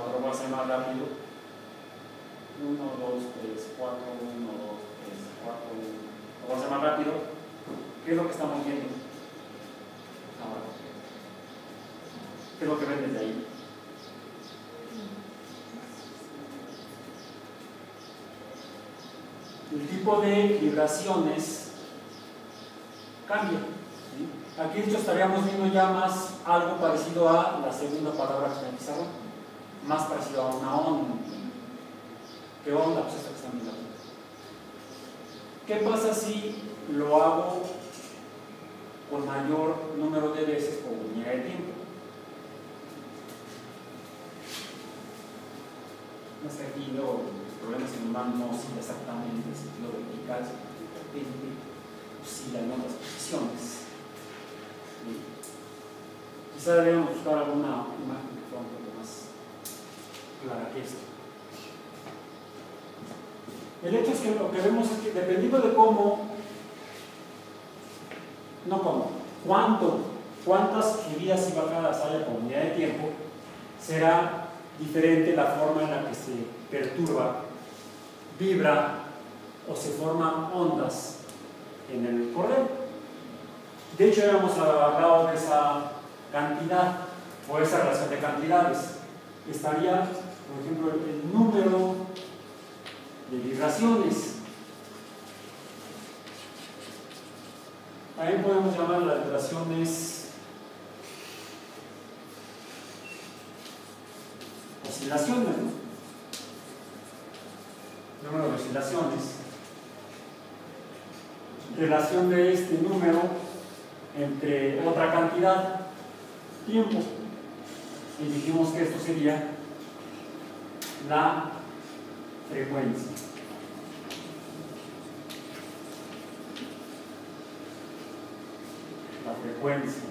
4, voy a hacer más rápido. 1, 2, 3, 4, 1, 2, 3, 4, 1. Lo voy a hacer más rápido. ¿Qué es lo que estamos viendo ahora? ¿Qué es lo que ven desde ahí? El tipo de vibraciones cambia. ¿Sí? Aquí de hecho estaríamos viendo ya más algo parecido a la segunda palabra que está en el pizarrón, más parecido a una onda. ¿Qué onda? Pues esta que están viendo aquí. ¿Qué pasa si lo hago con mayor número de veces por unidad de tiempo? No es que aquí luego los problemas en humano no oscila exactamente en sentido vertical, sino que de repente oscila en otras posiciones. Quizá debemos buscar alguna imagen que fuera un poco más clara que esto. El hecho es que lo que vemos es que dependiendo de cuántas subidas y bajadas haya por unidad de tiempo, será diferente la forma en la que se perturba, vibra o se forman ondas en el cordel. De hecho, ya hemos hablado de esa cantidad o esa relación de cantidades. Estaría, por ejemplo, el número de vibraciones. También podemos llamar las vibraciones oscilaciones, ¿no? Número de oscilaciones. Relación de este número entre otra cantidad, tiempo. Y dijimos que esto sería la frecuencia. La frecuencia.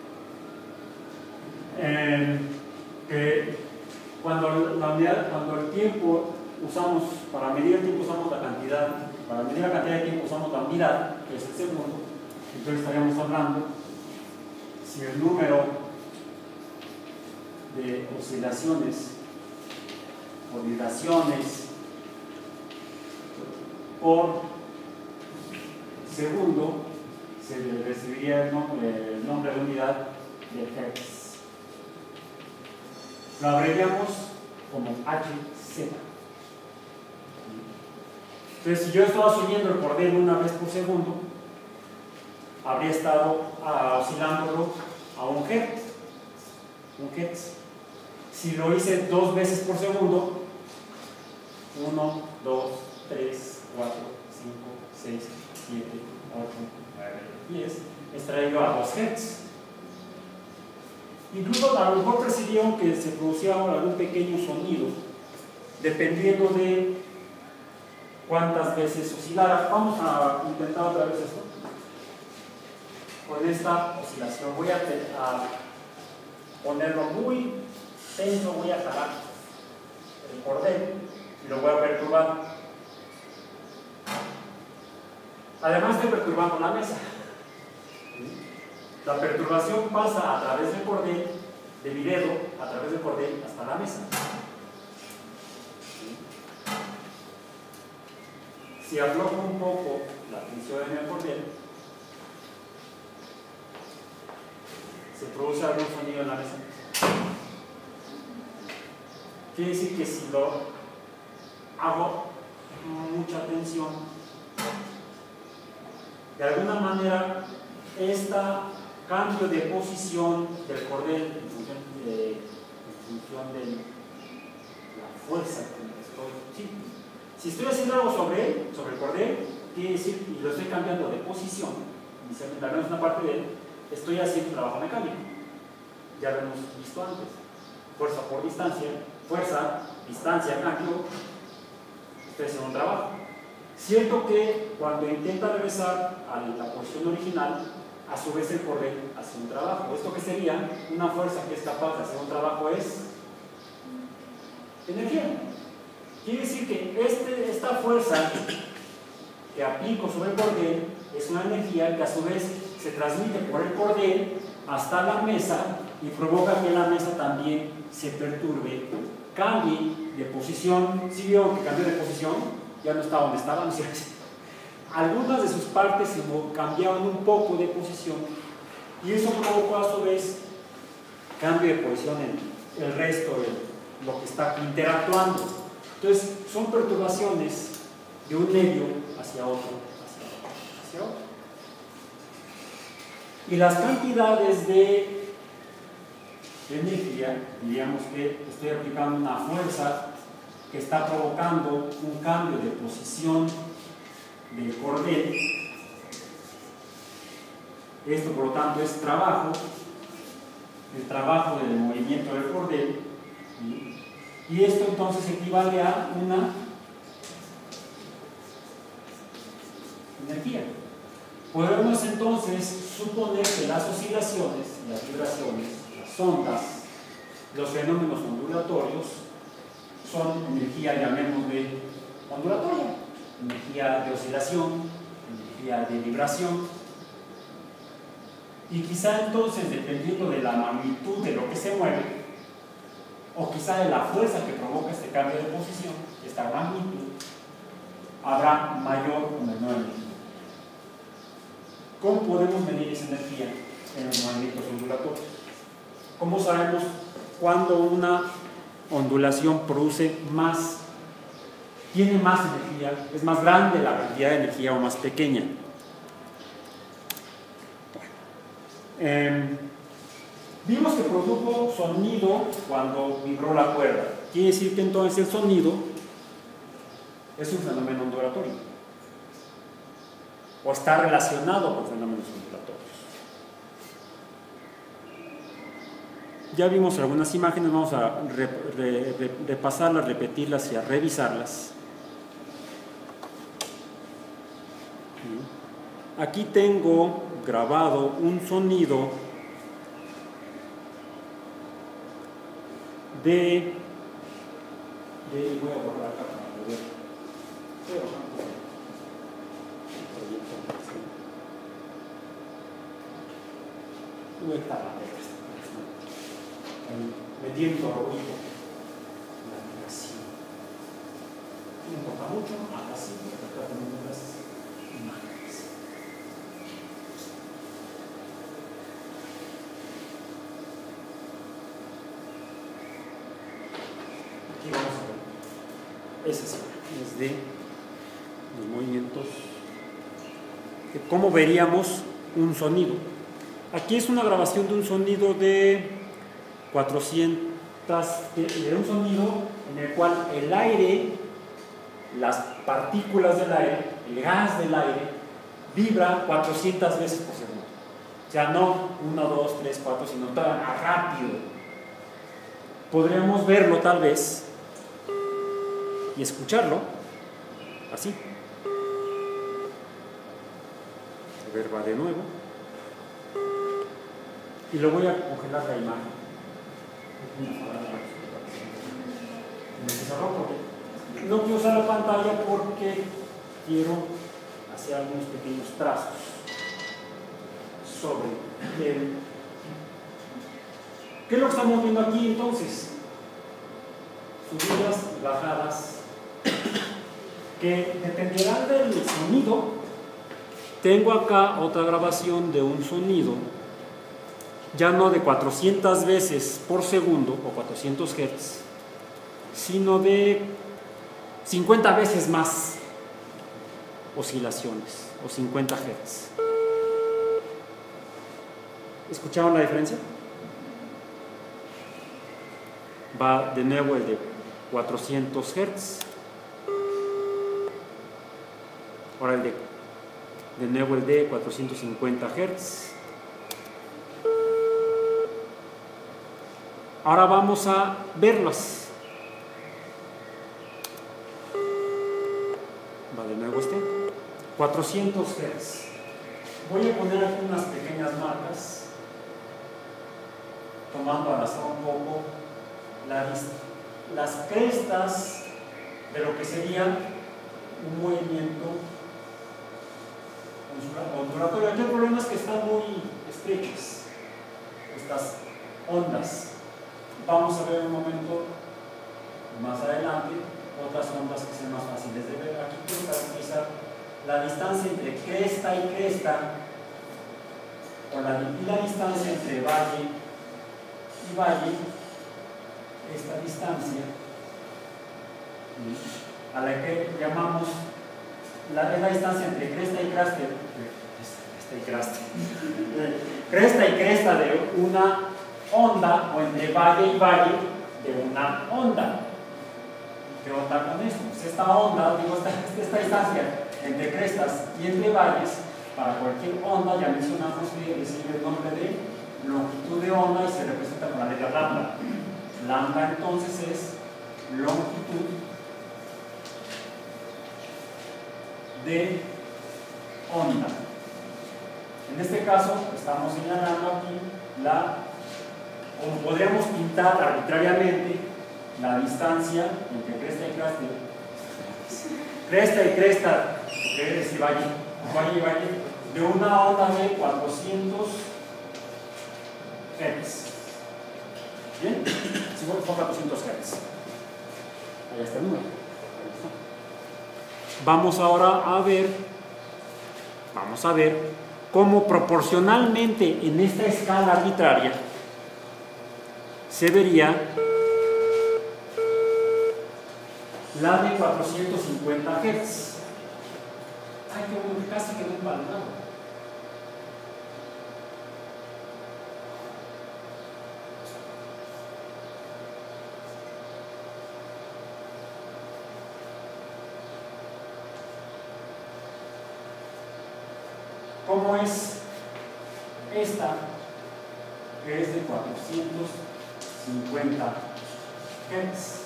Cuando el tiempo usamos, para medir el tiempo usamos la cantidad, para medir la cantidad de tiempo usamos la unidad, que es el segundo. Entonces estaríamos hablando si el número de oscilaciones o vibraciones por segundo se recibiría el nombre de unidad de Hertz. Lo abreviamos como Hz. Entonces, si yo estaba subiendo el cordel una vez por segundo, habría estado oscilándolo a un Hertz. Si lo hice 2 veces por segundo, 1, 2, 3, 4, 5, 6, 7, 8, 9, 10, estaría yo a 2 Hz. Incluso a lo mejor percibieron que se producía algún pequeño sonido, dependiendo de cuántas veces oscilara. Vamos a intentar otra vez esto. Con esta oscilación voy a ponerlo muy tenso, voy a jalar el cordel y lo voy a perturbar. Además estoy perturbando la mesa. La perturbación pasa a través del cordel, de mi dedo, a través del cordel hasta la mesa. Si aflojo un poco la tensión en el cordel, se produce algún sonido en la mesa. Quiere decir que si lo hago mucha tensión, de alguna manera este cambio de posición del cordel en función de la fuerza con que estoy. Sí. Si estoy haciendo algo sobre el cordel, quiere decir, y lo estoy cambiando de posición, inicialmente al menos una parte de él, estoy haciendo trabajo mecánico. Ya lo hemos visto antes. Fuerza por distancia, distancia, cambio, estoy haciendo un trabajo. Cierto que cuando intenta regresar a la posición original, a su vez el cordel hace un trabajo. Esto que sería una fuerza que es capaz de hacer un trabajo es energía. Quiere decir que esta fuerza que aplico sobre el cordel es una energía que a su vez se transmite por el cordel hasta la mesa y provoca que la mesa también se perturbe cambie de posición. Si vieron que cambió de posición, ya no está donde estaba, ¿no? Algunas de sus partes cambiaban un poco de posición y eso provocó a su vez cambio de posición en el resto de lo que está interactuando. Entonces, son perturbaciones de un medio hacia otro, hacia otro, hacia otro. Y las cantidades de energía, diríamos que estoy aplicando una fuerza que está provocando un cambio de posición del cordel. Esto, por lo tanto, es trabajo, el trabajo del movimiento del cordel, y esto entonces equivale a una energía. Podemos entonces suponer que las oscilaciones, las vibraciones, las ondas, los fenómenos ondulatorios son energía, llamémosle ondulatoria, energía de oscilación, energía de vibración, y quizá entonces, dependiendo de la magnitud de lo que se mueve, o quizá de la fuerza que provoca este cambio de posición, esta magnitud, habrá mayor o menor energía. ¿Cómo podemos medir esa energía en los movimientos ondulatorios? ¿Cómo sabemos cuándo una ondulación produce más, tiene más energía, es más grande la cantidad de energía o más pequeña? Vimos que produjo sonido cuando vibró la cuerda. Quiere decir que entonces el sonido es un fenómeno ondulatorio, o está relacionado con fenómenos ondulatorios. Ya vimos algunas imágenes, vamos a repasarlas, repetirlas y a revisarlas. Aquí tengo grabado un sonido voy a borrar acá para poder. No está la metiendo ruido. Así. No importa mucho, acá sí, acá tenemos las imágenes. Aquí vamos a ver. Esa sí, es de los movimientos. ¿Cómo veríamos un sonido? Aquí es una grabación de un sonido de 400, de un sonido en el cual el aire, las partículas del aire, el gas del aire, vibra 400 veces por segundo. O sea, no 1, 2, 3, 4, sino tan rápido. Podríamos verlo tal vez y escucharlo así. A ver, va de nuevo. Y lo voy a congelar la imagen. No quiero usar la pantalla porque quiero hacer algunos pequeños trazos sobre él. ¿Qué es lo que estamos viendo aquí entonces? Subidas y bajadas que dependerán del sonido. Tengo acá otra grabación de un sonido, ya no de 400 veces por segundo o 400 Hz, sino de 50 veces más oscilaciones o 50 Hz. ¿Escucharon la diferencia? Va de nuevo el de 400 Hz, ahora el de nuevo el de 450 Hz. Ahora vamos a verlas. Va de nuevo 400 Hz. Voy a poner aquí unas pequeñas marcas, tomando al azar un poco las crestas de lo que sería un movimiento ondulatorio. Aquí el problema es que están muy estrechas estas ondas. Vamos a ver un momento la distancia entre cresta y cresta, o la distancia entre valle y valle, esta distancia, a la que llamamos la distancia entre cresta y cresta, cresta y cresta de una onda, o entre valle y valle de una onda. ¿Qué onda con esto? Pues esta onda, digo, esta distancia entre crestas y entre valles, para cualquier onda ya mencionamos que recibe el nombre de longitud de onda y se representa con la letra lambda. Lambda entonces es longitud de onda. En este caso estamos señalando aquí como podríamos pintar arbitrariamente la distancia entre cresta y cresta, que es valle y valle, de una onda de 400 Hz. ¿Bien? Si son 400 Hz. Ahí está el número. Vamos ahora a ver cómo proporcionalmente en esta escala arbitraria se vería la de 450 Hz. Ay, qué bueno, casi quedó empalmado. ¿Cómo es esta, que es de 450 Hz?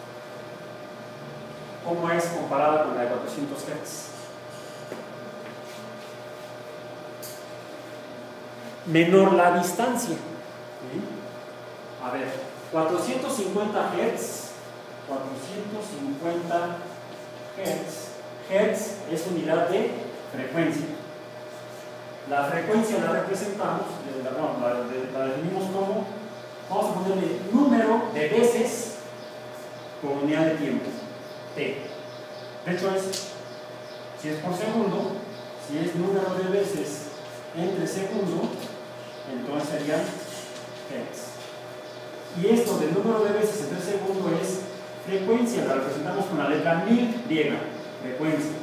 ¿Cómo es comparada con la de 400 Hz? Menor la distancia. ¿Sí? A ver, 450 Hz, 450 Hz, Hz es unidad de frecuencia. La frecuencia la representamos, la definimos como, vamos a ponerle número de veces por unidad de tiempo, T. De hecho si es por segundo, si es número de veces entre segundo, entonces sería Hz. Y esto del número de veces entre segundo es frecuencia, la representamos con la letra 1000 griega, frecuencia.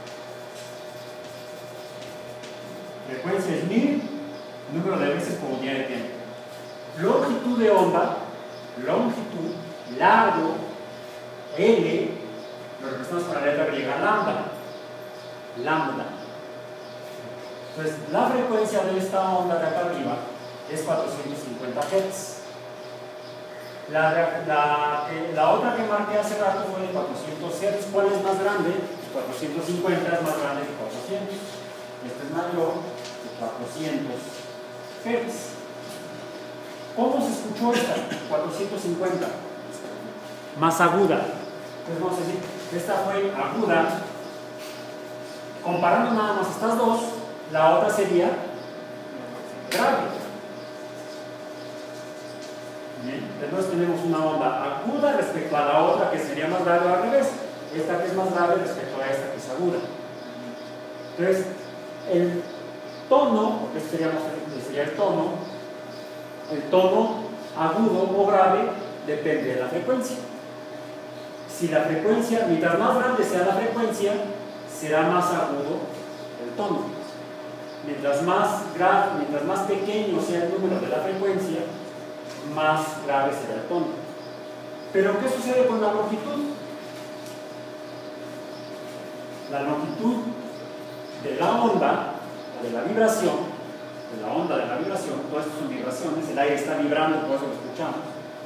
Frecuencia es 1000, número de veces por unidad de tiempo. Longitud de onda, longitud, largo, L, lo representamos con la letra griega lambda. Lambda. Entonces, la frecuencia de esta onda de acá arriba es 450 Hz. La otra que marqué hace rato fue de 400 Hz. ¿Cuál es más grande? 450 es más grande que 400. Este es mayor que 400 Hz. ¿Cómo se escuchó esta? 450. Más aguda. Entonces vamos a decir, esta fue aguda. Comparando nada más estas dos, la otra sería grave. Bien, entonces tenemos una onda aguda respecto a la otra que sería más grave al revés. Esta que es más grave respecto a esta que es aguda. Entonces, el tono, porque este sería el tono agudo o grave depende de la frecuencia. Si la frecuencia, mientras más grande sea la frecuencia, será más agudo el tono. Mientras más pequeño sea el número de la frecuencia, más grave será el tono. Pero ¿qué sucede con la longitud? La longitud de la onda, de la vibración, de la onda de la vibración, todas estas son vibraciones, el aire está vibrando, por eso lo escuchamos.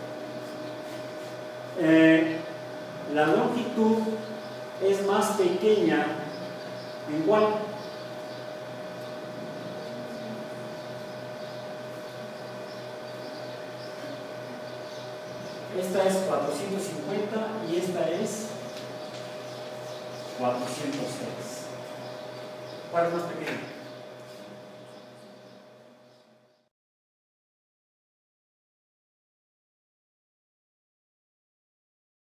La longitud es más pequeña en cuál. Esta es 450 y esta es 400 Hz. ¿Cuál es más pequeño?